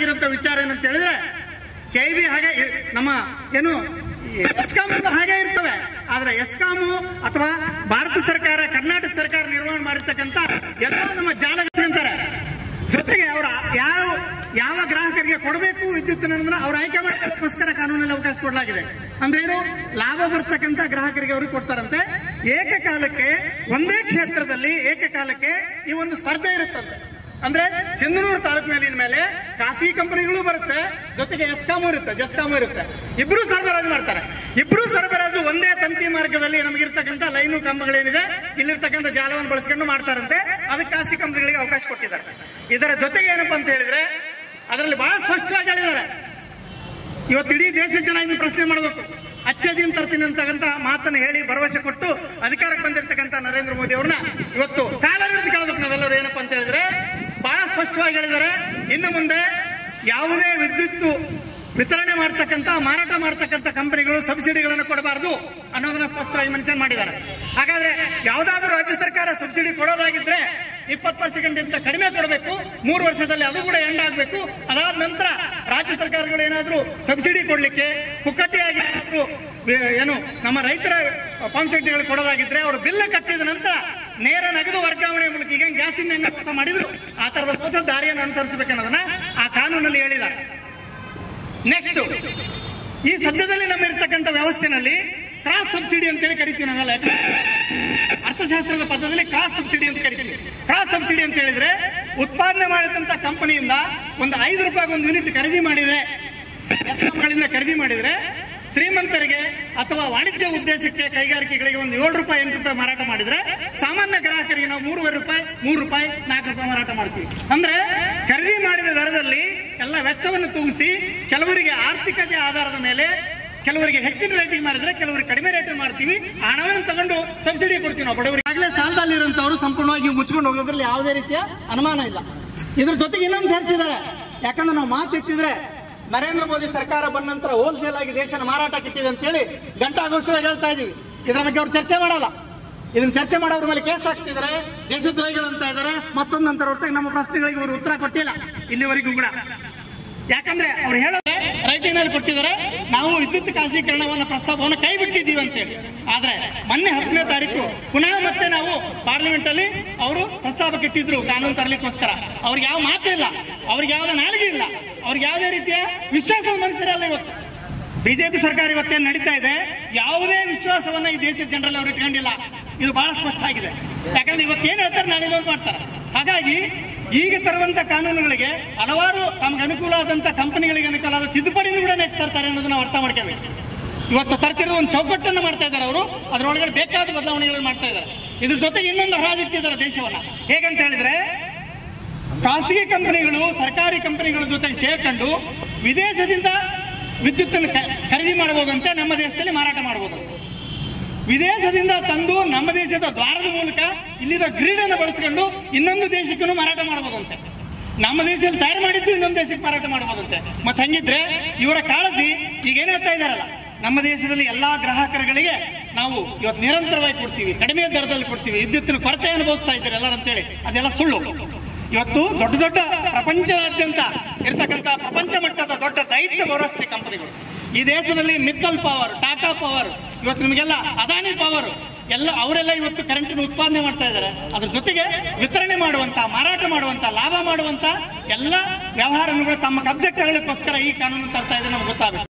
ಬಂದಿರುವಂತ ವಿಚಾರ ಏನಂತ ಹೇಳಿದ್ರೆ ಕೆಬಿ ಹಾಗೆ ನಮ್ಮ ಏನು ಎಸ್ಕಾಂ ಹಾಗೆ ಇರ್ತವೆ. ಆದ್ರೆ ಎಸ್ಕಾಂ ಅಥವಾ ಭಾರತ ಸರ್ಕಾರ ಕರ್ನಾಟಕ ಸರ್ಕಾರ ನಿರ್ವಹಣೆ ಮಾಡಿರ್ತಕ್ಕಂಥ ಎಲ್ಲ ನಮ್ಮ ಜಾಲಗಂತಾರೆ. ಜೊತೆಗೆ ಅವರ ಯಾವ ಗ್ರಾಹಕರಿಗೆ ಕೊಡಬೇಕು ವಿದ್ಯುತ್ ಅಂದ್ರೆ ಅವ್ರು ಆಯ್ಕೆ ಮಾಡೋದಕ್ಕೋಸ್ಕರ ಕಾನೂನಲ್ಲಿ ಅವಕಾಶ ಕೊಡಲಾಗಿದೆ. ಅಂದ್ರೆ ಏನು, ಲಾಭ ಬರ್ತಕ್ಕಂಥ ಗ್ರಾಹಕರಿಗೆ ಅವ್ರಿಗೆ ಕೊಡ್ತಾರಂತೆ. ಏಕಕಾಲಕ್ಕೆ ಒಂದೇ ಕ್ಷೇತ್ರದಲ್ಲಿ ಏಕಕಾಲಕ್ಕೆ ಈ ಒಂದು ಸ್ಪರ್ಧೆ ಇರುತ್ತಂತೆ. ಅಂದ್ರೆ ಸಿಂಧನೂರು ತಾಲೂಕಿನ ಮೇಲೆ ಖಾಸಗಿ ಕಂಪನಿಗಳು ಬರುತ್ತೆ, ಜೊತೆಗೆ ಎಸ್ಕಾಂ ಇರುತ್ತೆ, ಜೆಸ್ಕಾಂ ಇರುತ್ತೆ. ಇಬ್ರು ಸರಬರಾಜು ಮಾಡ್ತಾರೆ. ಇಬ್ರು ಸರಬರಾಜು ಒಂದೇ ತಂತಿ ಮಾರ್ಗದಲ್ಲಿ ನಮಗಿರ್ತಕ್ಕಂಥ ಲೈನು ಕಂಬಗಳೇನಿದೆ ಇಲ್ಲಿರ್ತಕ್ಕಂಥ ಜಾಲವನ್ನು ಬಳಸ್ಕೊಂಡು ಮಾಡ್ತಾರಂತೆ. ಅದಕ್ಕೆ ಖಾಸಗಿ ಕಂಪನಿಗಳಿಗೆ ಅವಕಾಶ ಕೊಟ್ಟಿದ್ದಾರೆ. ಇದರ ಜೊತೆಗೆ ಏನಪ್ಪಾ ಅಂತ ಹೇಳಿದ್ರೆ ಅದರಲ್ಲಿ ಬಹಳ ಸ್ಪಷ್ಟವಾಗಿ ಹೇಳಿದ್ದಾರೆ, ಇವತ್ತು ಇಡೀ ದೇಶದ ಜನ ಇದನ್ನು ಪ್ರಶ್ನೆ ಮಾಡಬೇಕು. ಅಚ್ಚೆ ದಿನ ತರ್ತೀನಿ ಅಂತಕ್ಕಂಥ ಮಾತನ್ನು ಹೇಳಿ ಭರವಸೆ ಕೊಟ್ಟು ಅಧಿಕಾರಕ್ಕೆ ಬಂದಿರತಕ್ಕಂಥ ನರೇಂದ್ರ ಮೋದಿ ಅವ್ರನ್ನ ಇವತ್ತು ಕಾಲ ಹಿಡಿದು ಕೇಳಬೇಕು ನಾವೆಲ್ಲರೂ. ಏನಪ್ಪಾ ಅಂತ ಹೇಳಿದ್ರೆ ಬಹಳ ಸ್ಪಷ್ಟವಾಗಿ ಹೇಳಿದ್ದಾರೆ, ಇನ್ನು ಮುಂದೆ ಯಾವುದೇ ವಿದ್ಯುತ್ ವಿತರಣೆ ಮಾಡ್ತಕ್ಕಂಥ ಮಾರಾಟ ಮಾಡ್ತಕ್ಕಂಥ ಕಂಪನಿಗಳು ಸಬ್ಸಿಡಿಗಳನ್ನು ಕೊಡಬಾರದು ಅನ್ನೋದನ್ನ ಸ್ಪಷ್ಟವಾಗಿ ಮೆನ್ಷನ್ ಮಾಡಿದ್ದಾರೆ. ಹಾಗಾದ್ರೆ ಯಾವ್ದಾದ್ರು ರಾಜ್ಯ ಸರ್ಕಾರ ಸಬ್ಸಿಡಿ ಕೊಡೋದಾಗಿದ್ರೆ 20% ಕಡಿಮೆ ಕೊಡಬೇಕು, 3 ವರ್ಷದಲ್ಲಿ ಅದು ಕೂಡ ಎಂಡ್ ಆಗಬೇಕು. ಅದಾದ ನಂತರ ರಾಜ್ಯ ಸರ್ಕಾರಗಳು ಏನಾದ್ರೂ ಸಬ್ಸಿಡಿ ಕೊಡ್ಲಿಕ್ಕೆ ಪುಕ್ಕಟ್ಟಿಯಾಗಿ ಏನು ನಮ್ಮ ರೈತರ ಪಂಪ್ ಸೆಟ್ಗಳು ಕೊಡೋದಾಗಿದ್ರೆ ಅವರು ಬಿಲ್ ಕಟ್ಟಿದ ನಂತರ ನೇರ ನಗದು ವರ್ಗಾವಣೆ ಮೂಲಕ ಈಗ ಗ್ಯಾಸಿಂದ ಹೆಂಗ ಮೋಸ ಮಾಡಿದ್ರು ಆ ತರದ ಹೊಸ ದಾರಿಯನ್ನು ಅನುಸರಿಸಬೇಕನ್ನೋದನ್ನ ಆ ಕಾನೂನಲ್ಲಿ ಹೇಳಿದ್ದಾರೆ. ನೆಕ್ಸ್ಟ್, ಈ ಸದ್ಯದಲ್ಲಿ ನಮ್ಮ ಇರ್ತಕ್ಕಂಥ ವ್ಯವಸ್ಥೆನಲ್ಲಿ ಕ್ರಾಸ್ ಸಬ್ಸಿಡಿ ಅಂತೇಳಿ ಕರಿತೀವಿ ನಾವೆಲ್ಲ. ಅರ್ಥಶಾಸ್ತ್ರದ ಪದದಲ್ಲಿ ಕ್ರಾಸ್ ಸಬ್ಸಿಡಿ ಅಂತ ಕರಿತೀವಿ. ಕ್ರಾಸ್ ಸಬ್ಸಿಡಿ ಅಂತ ಹೇಳಿದ್ರೆ ಉತ್ಪಾದನೆ ಮಾಡಿದಂತ ಕಂಪನಿಯಿಂದ ಒಂದು 5 ರೂಪಾಯಿಗೆ ಒಂದು ಯೂನಿಟ್ ಖರೀದಿ ಮಾಡಿದ್ರೆ, ಎಸ್ಕಾಂಗಳಿಂದ ಖರೀದಿ ಮಾಡಿದ್ರೆ ಶ್ರೀಮಂತರಿಗೆ ಅಥವಾ ವಾಣಿಜ್ಯ ಉದ್ದೇಶಕ್ಕೆ ಕೈಗಾರಿಕೆಗಳಿಗೆ ಒಂದು 7 ರೂಪಾಯಿ 8 ರೂಪಾಯಿ ಮಾರಾಟ ಮಾಡಿದ್ರೆ ಸಾಮಾನ್ಯ ಗ್ರಾಹಕರಿಗೆ ನಾವು 3.5 ರೂಪಾಯಿ 3 ರೂಪಾಯಿ 4 ರೂಪಾಯಿ ಮಾರಾಟ ಮಾಡ್ತೀವಿ. ಅಂದ್ರೆ ಖರೀದಿ ಮಾಡಿದ ದರದಲ್ಲಿ ಎಲ್ಲ ವೆಚ್ಚವನ್ನು ತೂಗಿಸಿ ಕೆಲವರಿಗೆ ಆರ್ಥಿಕತೆ ಆಧಾರದ ಮೇಲೆ ಕೆಲವರಿಗೆ ಹೆಚ್ಚಿನ ರೇಟಿಂಗ್ ಮಾಡಿದ್ರೆ ಕೆಲವರಿಗೆ ಕಡಿಮೆ ರೇಟಿಂಗ್ ಮಾಡ್ತೀವಿ. ಹಣವನ್ನು ತಗೊಂಡು ಸಬ್ಸಿಡಿ ಕೊಡ್ತೀವಿ ನಾವು ಬಡವರಿಗೆ. ಆಗಲೇ ಸಾಲದಲ್ಲಿರುವಂತವರು ಸಂಪೂರ್ಣವಾಗಿ ಮುಚ್ಕೊಂಡು ಹೋಗೋದ್ರಲ್ಲಿ ಯಾವುದೇ ರೀತಿಯ ಅನುಮಾನ ಇಲ್ಲ. ಇದ್ರ ಜೊತೆಗೆ ಇನ್ನೊಂದು ಸೇರಿಸಿದ್ದಾರೆ. ಯಾಕಂದ್ರೆ ನಾವು ಮಾತೆತ್ತಿದ್ರೆ ನರೇಂದ್ರ ಮೋದಿ ಸರ್ಕಾರ ಬಂದ ನಂತರ ಹೋಲ್ಸೇಲ್ ಆಗಿ ದೇಶನ ಮಾರಾಟಕ್ಕೆ ಇಟ್ಟಿದೆ ಅಂತ ಹೇಳಿ ಘಂಟಾಘೋಷವಾಗಿ ಹೇಳ್ತಾ ಇದೀವಿ. ಇದರ ಬಗ್ಗೆ ಅವ್ರು ಚರ್ಚೆ ಮಾಡಲ್ಲ. ಇದನ್ನ ಚರ್ಚೆ ಮಾಡೋರ ಮೇಲೆ ಕೇಸ್ ಹಾಕ್ತಿದ್ದಾರೆ, ದೇಶದ್ರೋಹಿಗಳು ಅಂತ ಇದ್ದಾರೆ. ಮತ್ತೊಂದು ನಂತರ ಹೊರತಾಗಿ ನಮ್ಮ ಪ್ರಶ್ನೆಗಳಿಗೆ ಅವರು ಉತ್ತರ ಕೊಟ್ಟಿಲ್ಲ ಇಲ್ಲಿವರೆಗೂ ಕೂಡ. ಯಾಕಂದ್ರೆ ಅವ್ರು ಹೇಳೋ ರೈಟಿಂಗ್ ನಲ್ಲಿ ಕೊಟ್ಟಿದ್ದಾರೆ, ನಾವು ವಿದ್ಯುತ್ ಖಾಸಗೀಕರಣವನ್ನು ಪ್ರಸ್ತಾಪವನ್ನು ಕೈ ಬಿಟ್ಟಿದ್ದೀವಿ ಅಂತೇಳಿ. ಆದ್ರೆ ಮೊನ್ನೆ 10ನೇ ತಾರೀಕು ಪುನಃ ಮತ್ತೆ ನಾವು ಪಾರ್ಲಿಮೆಂಟ್ ಅಲ್ಲಿ ಅವರು ಪ್ರಸ್ತಾಪಕ್ಕೆ ಇಟ್ಟಿದ್ರು ಕಾನೂನು ತರಲಿಕ್ಕೋಸ್ಕರ. ಅವ್ರಿಗೆ ಯಾವ ಮಾತೇ ಇಲ್ಲ, ಅವ್ರಿಗೆ ಯಾವ್ದು ನಾಲಿಗೆ ಇಲ್ಲ, ಅವ್ರಿಗೆ ಯಾವುದೇ ರೀತಿಯ ವಿಶ್ವಾಸದ ಮನುಷ್ಯರಲ್ಲ. ಇವತ್ತು ಬಿಜೆಪಿ ಸರ್ಕಾರ ಇವತ್ತೇನು ನಡೀತಾ ಇದೆ, ಯಾವುದೇ ವಿಶ್ವಾಸವನ್ನ ಈ ದೇಶದ ಜನರಲ್ಲಿ ಅವ್ರು ಇಟ್ಕೊಂಡಿಲ್ಲ. ಇದು ಬಹಳ ಸ್ಪಷ್ಟ ಆಗಿದೆ. ಯಾಕಂದ್ರೆ ಇವತ್ತೇನು ಹೇಳ್ತಾರೆ ನಾಳೆ ಮಾಡ್ತಾರೆ. ಹಾಗಾಗಿ ಈಗ ತರುವಂತ ಕಾನೂನುಗಳಿಗೆ ಹಲವಾರು ತಮ್ಗೆ ಅನುಕೂಲ ಆದಂತ ಕಂಪನಿಗಳಿಗೆ ಅನುಕೂಲ ಆದ ತಿದ್ದುಪಡಿ ಕೂಡ ನೆಕ್ಸ್ಟ್ ತರ್ತಾರೆ ಅನ್ನೋದನ್ನ ಅರ್ಥ ಮಾಡ್ಕೋಬೇಕು. ಇವತ್ತು ತರ್ತಿರೋ ಒಂದು ಚೌಕಟ್ಟನ್ನು ಮಾಡ್ತಾ ಇದ್ದಾರೆ ಅವರು, ಅದರೊಳಗಡೆ ಬೇಕಾದ ಬದಲಾವಣೆಗಳನ್ನು ಮಾಡ್ತಾ ಇದ್ದಾರೆ. ಇದ್ರ ಜೊತೆಗೆ ಇನ್ನೊಂದು ಹರಾಜಿಟ್ಟಿದ್ದಾರೆ ದೇಶವನ್ನ. ಹೇಗಂತ ಹೇಳಿದ್ರೆ ಖಾಸಗಿ ಕಂಪನಿಗಳು ಸರ್ಕಾರಿ ಕಂಪನಿಗಳ ಜೊತೆಗೆ ಸೇರ್ಕೊಂಡು ವಿದೇಶದಿಂದ ವಿದ್ಯುತ್ ಅನ್ನು ಖರೀದಿ ಮಾಡಬಹುದಂತೆ, ನಮ್ಮ ದೇಶದಲ್ಲಿ ಮಾರಾಟ ಮಾಡಬಹುದಂತೆ. ವಿದೇಶದಿಂದ ತಂದು ನಮ್ಮ ದೇಶದ ದ್ವಾರದ ಮೂಲಕ ಇಲ್ಲಿನ ಗ್ರಿಡ್ ಅನ್ನು ಬಳಸಿಕೊಂಡು ಇನ್ನೊಂದು ದೇಶಕ್ಕೂ ಮಾರಾಟ ಮಾಡಬಹುದಂತೆ. ನಮ್ಮ ದೇಶದಲ್ಲಿ ತಯಾರು ಮಾಡಿದ್ದು ಇನ್ನೊಂದು ದೇಶಕ್ಕೆ ಮಾರಾಟ ಮಾಡಬಹುದಂತೆ. ಮತ್ತೆ ಹಂಗಿದ್ರೆ ಇವರ ಕಾಳಜಿ ಈಗ ಏನ್ ಹೇಳ್ತಾ ಇದಾರಲ್ಲ, ನಮ್ಮ ದೇಶದಲ್ಲಿ ಎಲ್ಲಾ ಗ್ರಾಹಕರುಗಳಿಗೆ ನಾವು ಇವತ್ತು ನಿರಂತರವಾಗಿ ಕೊಡ್ತೀವಿ, ಕಡಿಮೆ ದರದಲ್ಲಿ ಕೊಡ್ತೀವಿ, ವಿದ್ಯುತ್ತಿನ ಕೊರತೆ ಅನುಭವಿಸ್ತಾ ಇದ್ದಾರೆ ಎಲ್ಲರೂ ಅಂತೇಳಿ, ಅದೆಲ್ಲ ಸುಳ್ಳು. ಇವತ್ತು ದೊಡ್ಡ ದೊಡ್ಡ ಪ್ರಪಂಚದಾದ್ಯಂತ ಇರ್ತಕ್ಕಂಥ ಪ್ರಪಂಚ ಮಟ್ಟದ ದೊಡ್ಡ ದೈತ್ಯ ಬಹುರಾಷ್ಟ್ರೀಯ ಕಂಪನಿಗಳು ಈ ದೇಶದಲ್ಲಿ ಮಿತ್ತಲ್ ಪವರ್, ಟಾಟಾ ಪವರ್, ಇವತ್ತು ನಿಮಗೆಲ್ಲ ಅದಾನಿ ಪವರ್ ಎಲ್ಲ ಅವರೆಲ್ಲ ಇವತ್ತು ಕರೆಂಟ್ ಉತ್ಪಾದನೆ ಮಾಡ್ತಾ ಇದ್ದಾರೆ. ಅದ್ರ ಜೊತೆಗೆ ವಿತರಣೆ ಮಾಡುವಂತ, ಮಾರಾಟ ಮಾಡುವಂತ, ಲಾಭ ಮಾಡುವಂತ ಎಲ್ಲ ವ್ಯವಹಾರಗಳು ತಮ್ಮ ಕಬ್ಜಕ್ಕೆ ತಗೊಳ್ಳೋಕ್ಕೋಸ್ಕರ ಈ ಕಾನೂನು ತರ್ತಾ ಇದೆ ನಮ್ಗೆ ಗೊತ್ತಾಗಬೇಕು.